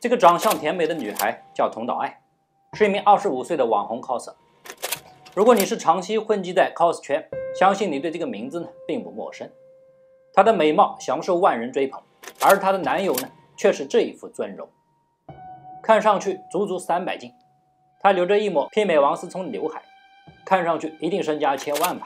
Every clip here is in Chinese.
这个长相甜美的女孩叫桐岛爱，是一名25岁的网红 coser。如果你是长期混迹在 cos 圈，相信你对这个名字呢并不陌生。她的美貌享受万人追捧，而她的男友呢却是这一副尊容，看上去足足300斤。她留着一抹媲美王思聪刘海，看上去一定身家千万吧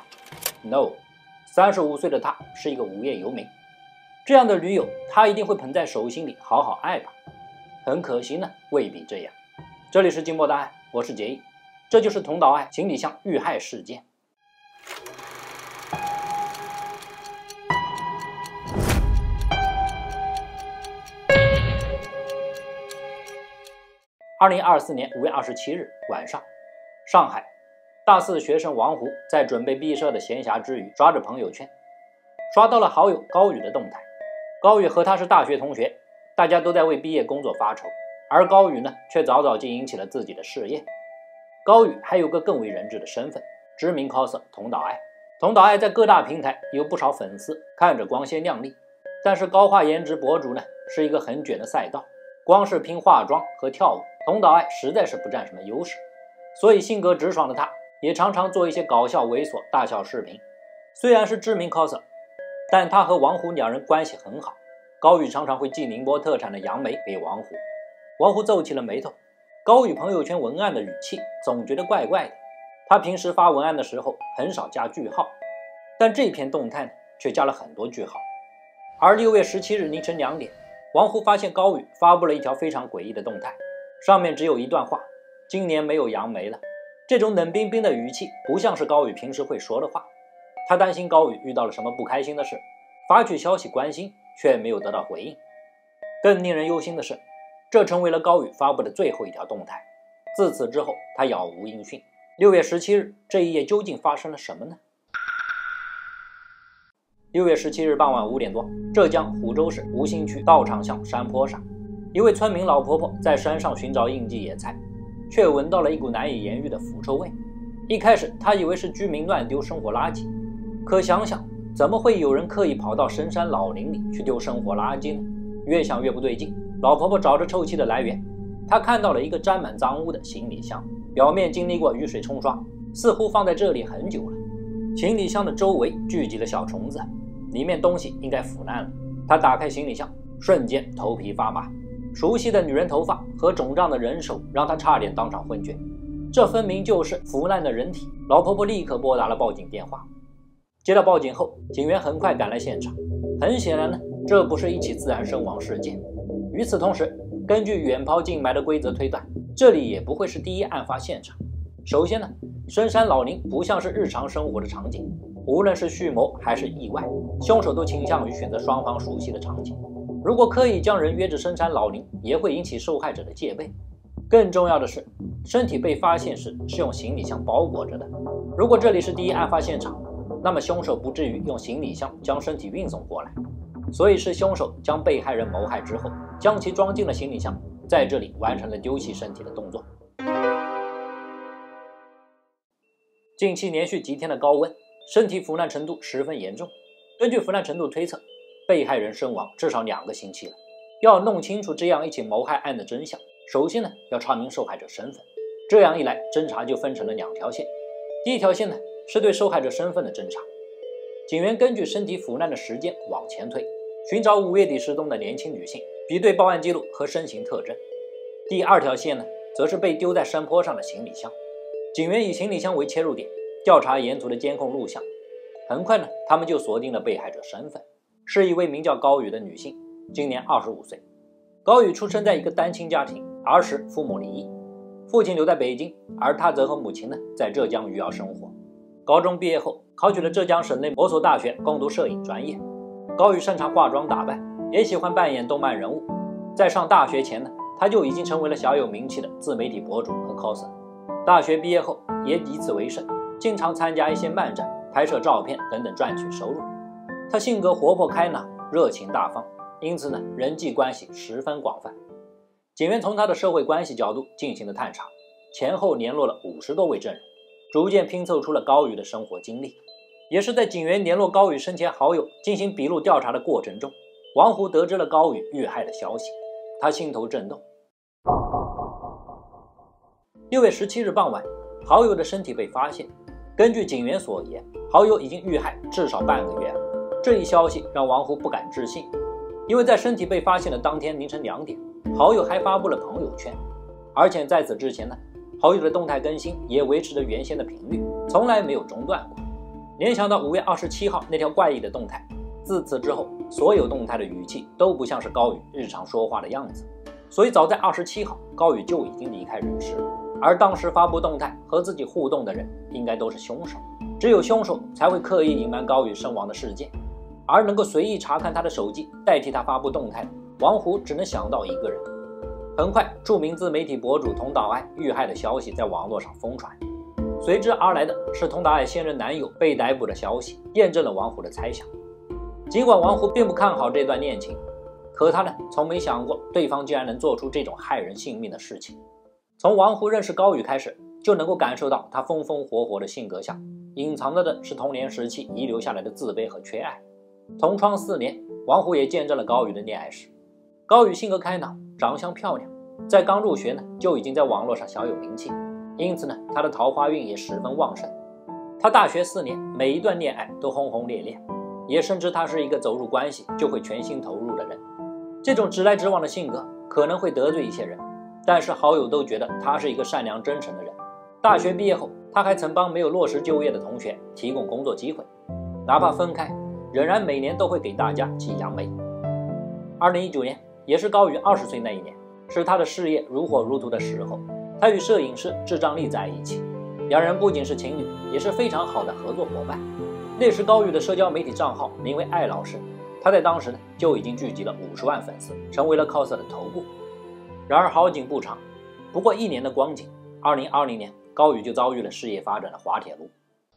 ？No，35岁的她是一个无业游民。这样的女友，她一定会捧在手心里好好爱吧？很可惜呢，未必这样。这里是金波答案，我是杰毅，这就是桐岛爱行李箱遇害事件。2024年5月27日晚上，上海大四学生王胡在准备毕设的闲暇之余，刷着朋友圈，刷到了好友高宇的动态。高宇和他是大学同学，大家都在为毕业工作发愁，而高宇呢，却早早经营起了自己的事业。高宇还有个更为人知的身份，知名 coser 桐岛爱。桐岛爱在各大平台有不少粉丝，看着光鲜亮丽，但是高画颜值博主呢，是一个很卷的赛道，光是拼化妆和跳舞，桐岛爱实在是不占什么优势。所以性格直爽的他，也常常做一些搞笑猥琐大笑视频。虽然是知名 coser， 但他和王胡两人关系很好。高宇常常会寄宁波特产的杨梅给王胡，王胡皱起了眉头。高宇朋友圈文案的语气总觉得怪怪的，他平时发文案的时候很少加句号，但这篇动态呢却加了很多句号。而6月17日凌晨2点，王胡发现高宇发布了一条非常诡异的动态，上面只有一段话：今年没有杨梅了。这种冷冰冰的语气不像是高宇平时会说的话。他担心高宇遇到了什么不开心的事，发去消息关心，却没有得到回应。更令人忧心的是，这成为了高宇发布的最后一条动态。自此之后，他杳无音讯。6月17日，这一夜究竟发生了什么呢？6月17日傍晚5点多，浙江湖州市吴兴区道场巷山坡上，一位村民老婆婆在山上寻找应季野菜，却闻到了一股难以言喻的腐臭味。一开始，她以为是居民乱丢生活垃圾，可想想，怎么会有人刻意跑到深山老林里去丢生活垃圾呢？越想越不对劲，老婆婆找着臭气的来源，她看到了一个沾满脏污的行李箱，表面经历过雨水冲刷，似乎放在这里很久了。行李箱的周围聚集了小虫子，里面东西应该腐烂了。她打开行李箱，瞬间头皮发麻，熟悉的女人头发和肿胀的人手让她差点当场昏厥。这分明就是腐烂的人体。老婆婆立刻拨打了报警电话。接到报警后，警员很快赶来现场。很显然呢，这不是一起自然身亡事件。与此同时，根据远抛近埋的规则推断，这里也不会是第一案发现场。首先呢，深山老林不像是日常生活的场景，无论是蓄谋还是意外，凶手都倾向于选择双方熟悉的场景。如果刻意将人约至深山老林，也会引起受害者的戒备。更重要的是，身体被发现时是用行李箱包裹着的。如果这里是第一案发现场，那么凶手不至于用行李箱将身体运送过来，所以是凶手将被害人谋害之后，将其装进了行李箱，在这里完成了丢弃身体的动作。近期连续几天的高温，身体腐烂程度十分严重。根据腐烂程度推测，被害人身亡至少2个星期了。要弄清楚这样一起谋害案的真相，首先呢，要查明受害者身份。这样一来，侦查就分成了2条线。第一条线呢，是对受害者身份的侦查。警员根据身体腐烂的时间往前推，寻找5月底失踪的年轻女性，比对报案记录和身形特征。第2条线呢，则是被丢在山坡上的行李箱。警员以行李箱为切入点，调查沿途的监控录像。很快呢，他们就锁定了被害者身份，是一位名叫高宇的女性，今年25岁。高宇出生在一个单亲家庭，儿时父母离异，父亲留在北京，而他则和母亲呢在浙江余姚生活。高中毕业后，考取了浙江省内某所大学攻读摄影专业。高宇擅长化妆打扮，也喜欢扮演动漫人物。在上大学前呢，他就已经成为了小有名气的自媒体博主和 coser。大学毕业后，也以此为生，经常参加一些漫展、拍摄照片等等赚取收入。他性格活泼开朗，热情大方，因此呢，人际关系十分广泛。警员从他的社会关系角度进行了探查，前后联络了50多位证人，逐渐拼凑出了高宇的生活经历。也是在警员联络高宇生前好友进行笔录调查的过程中，王胡得知了高宇遇害的消息，他心头震动， 6月17日傍晚，好友的身体被发现。根据警员所言，好友已经遇害至少半个月了。这一消息让王胡不敢置信，因为在身体被发现的当天凌晨2点，好友还发布了朋友圈，而且在此之前呢，好友的动态更新也维持着原先的频率，从来没有中断过。联想到5月27号那条怪异的动态，自此之后，所有动态的语气都不像是高宇日常说话的样子，所以早在27号，高宇就已经离开人世。而当时发布动态和自己互动的人应该都是凶手，只有凶手才会刻意隐瞒高宇身亡的事件，而能够随意查看他的手机代替他发布动态的王胡只能想到一个人。很快，著名自媒体博主佟岛爱遇害的消息在网络上疯传，随之而来的是佟岛爱现任男友被逮捕的消息，验证了王胡的猜想。尽管王胡并不看好这段恋情，可他呢从没想过对方竟然能做出这种害人性命的事情。从王胡认识高宇开始，就能够感受到他风风火火的性格下隐藏着的是童年时期遗留下来的自卑和缺爱。同窗4年，王胡也见证了高宇的恋爱史。高宇性格开朗，长相漂亮，在刚入学呢就已经在网络上小有名气，因此呢他的桃花运也十分旺盛。他大学4年每一段恋爱都轰轰烈烈，也深知他是一个走入关系就会全心投入的人。这种直来直往的性格可能会得罪一些人，但是好友都觉得他是一个善良真诚的人。大学毕业后，他还曾帮没有落实就业的同学提供工作机会，哪怕分开，仍然每年都会给大家寄杨梅。2019年，也是高宇20岁那一年，是他的事业如火如荼的时候。他与摄影师智障力在一起，两人不仅是情侣，也是非常好的合作伙伴。那时高宇的社交媒体账号名为艾老师，他在当时呢就已经聚集了50万粉丝，成为了 cos 的头部。然而好景不长，不过1年的光景，2020年高宇就遭遇了事业发展的滑铁卢。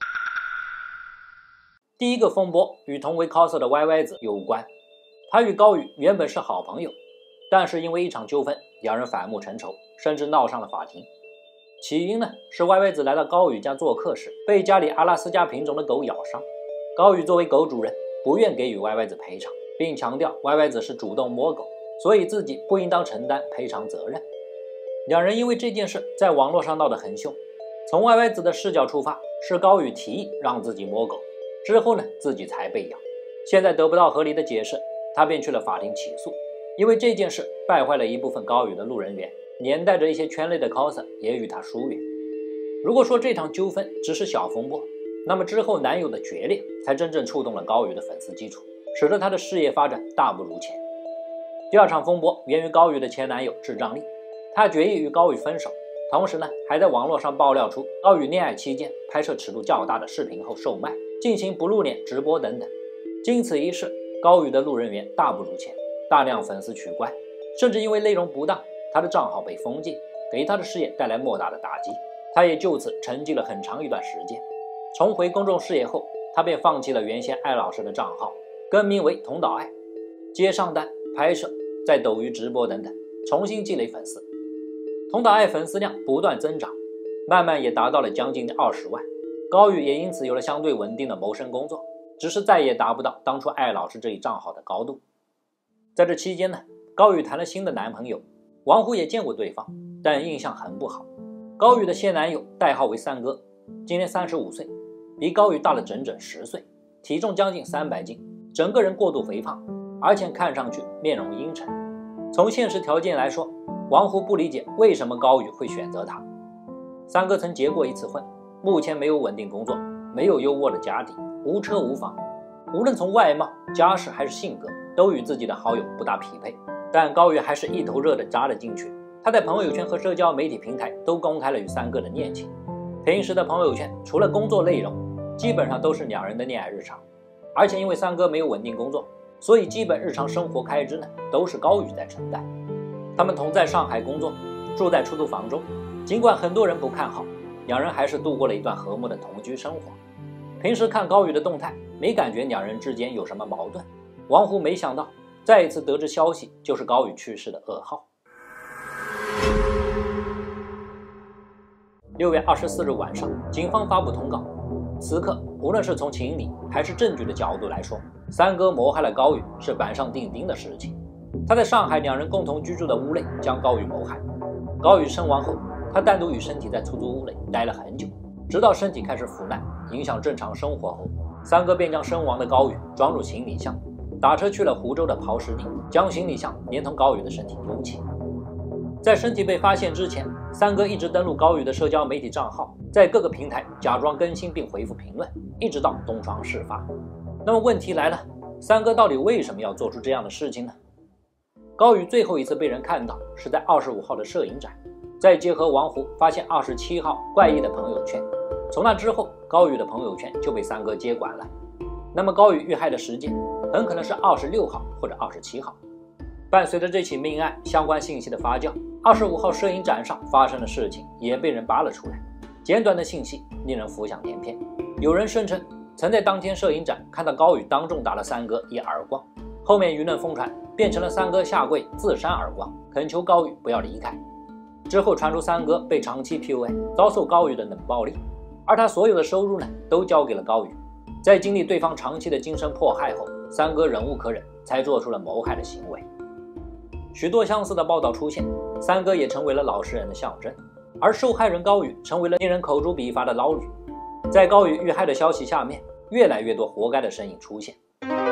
第一个风波与同为 cos 的 YY 子有关。他与高宇原本是好朋友，但是因为一场纠纷，两人反目成仇，甚至闹上了法庭。起因呢是 YY 子来到高宇家做客时，被家里阿拉斯加品种的狗咬伤。高宇作为狗主人，不愿给予 YY 子赔偿，并强调 YY 子是主动摸狗，所以自己不应当承担赔偿责任。两人因为这件事在网络上闹得很凶。从 YY 子的视角出发，是高宇提议让自己摸狗，之后呢自己才被咬。现在得不到合理的解释，他便去了法庭起诉。因为这件事败坏了一部分高宇的路人缘，连带着一些圈内的 cos 也与他疏远。如果说这场纠纷只是小风波，那么之后男友的决裂才真正触动了高宇的粉丝基础，使得他的事业发展大不如前。第二场风波源于高宇的前男友智障力，他决意与高宇分手，同时呢还在网络上爆料出高宇恋爱期间拍摄尺度较大的视频后售卖，进行不露脸直播等等。经此一事，高宇的路人缘大不如前，大量粉丝取关，甚至因为内容不当，他的账号被封禁，给他的事业带来莫大的打击。他也就此沉寂了很长一段时间。重回公众视野后，他便放弃了原先艾老师的账号，更名为佟岛爱，接上单、拍摄、在抖音直播等等，重新积累粉丝。佟岛爱粉丝量不断增长，慢慢也达到了将近20万。高宇也因此有了相对稳定的谋生工作，只是再也达不到当初艾老师这一账号的高度。在这期间呢，高宇谈了新的男朋友，王胡也见过对方，但印象很不好。高宇的现男友代号为三哥，今年35岁，比高宇大了整整10岁，体重将近300斤，整个人过度肥胖，而且看上去面容阴沉。从现实条件来说，王胡不理解为什么高宇会选择他。三哥曾结过一次婚，目前没有稳定工作，没有优渥的家底，无车无房，无论从外貌、家世还是性格，都与自己的好友不大匹配。但高宇还是一头热的扎了进去，他在朋友圈和社交媒体平台都公开了与三哥的恋情。平时的朋友圈除了工作内容，基本上都是两人的恋爱日常。而且因为三哥没有稳定工作，所以基本日常生活开支呢都是高宇在承担。他们同在上海工作，住在出租房中，尽管很多人不看好，两人还是度过了一段和睦的同居生活。平时看高宇的动态，没感觉两人之间有什么矛盾。王胡没想到再一次得知消息就是高宇去世的噩耗。6月24日晚上，警方发布通告，此刻无论是从情理还是证据的角度来说，三哥谋害了高宇是板上钉钉的事情。他在上海两人共同居住的屋内将高宇谋害。高宇身亡后， 他单独与身体在出租屋内待了很久，直到身体开始腐烂，影响正常生活后，三哥便将身亡的高宇装入行李箱，打车去了湖州的抛尸地，将行李箱连同高宇的身体丢弃。在身体被发现之前，三哥一直登录高宇的社交媒体账号，在各个平台假装更新并回复评论，一直到东窗事发。那么问题来了，三哥到底为什么要做出这样的事情呢？高宇最后一次被人看到是在25号的摄影展，在结合王湖发现27号怪异的朋友圈，从那之后高宇的朋友圈就被三哥接管了。那么高宇遇害的时间很可能是26号或者27号。伴随着这起命案相关信息的发酵，25号摄影展上发生的事情也被人扒了出来。简短的信息令人浮想联翩，有人声称曾在当天摄影展看到高宇当众打了三哥一耳光，后面舆论疯传，变成了三哥下跪自扇耳光，恳求高宇不要离开。之后传出三哥被长期 PUA， 遭受高宇的冷暴力，而他所有的收入呢都交给了高宇。在经历对方长期的精神迫害后，三哥忍无可忍，才做出了谋害的行为。许多相似的报道出现，三哥也成为了老实人的象征，而受害人高宇成为了令人口诛笔伐的捞女。在高宇遇害的消息下面，越来越多活该的身影出现。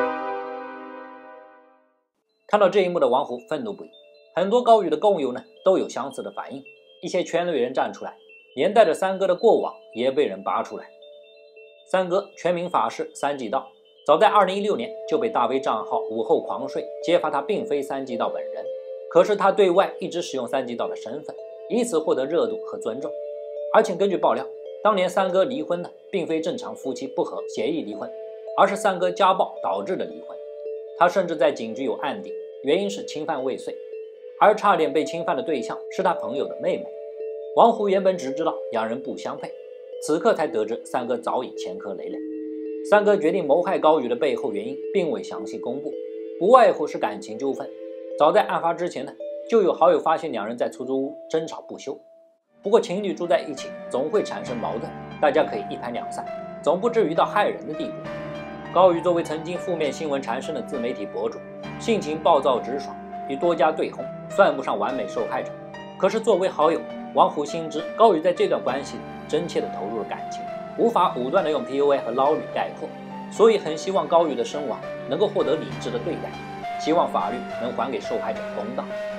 看到这一幕的王湖愤怒不已，很多高宇的共友呢都有相似的反应，一些圈内人站出来，连带着三哥的过往也被人扒出来。三哥全名法师三季道，早在2016年就被大 V 账号午后狂睡揭发他并非三季道本人，可是他对外一直使用三季道的身份，以此获得热度和尊重。而且根据爆料，当年三哥离婚呢并非正常夫妻不和协议离婚，而是三哥家暴导致的离婚。他甚至在警局有案底，原因是侵犯未遂，而差点被侵犯的对象是他朋友的妹妹。王湖原本只知道两人不相配，此刻才得知三哥早已前科累累。三哥决定谋害高宇的背后原因并未详细公布，不外乎是感情纠纷。早在案发之前呢，就有好友发现两人在出租屋争吵不休。不过情侣住在一起总会产生矛盾，大家可以一拍两散，总不至于到害人的地步。高宇作为曾经负面新闻缠身的自媒体博主，性情暴躁直爽，与多家对轰，算不上完美受害者。可是作为好友，王湖心知高宇在这段关系里真切地投入了感情，无法武断地用 PUA 和捞女概括，所以很希望高宇的身亡能够获得理智的对待，希望法律能还给受害者公道。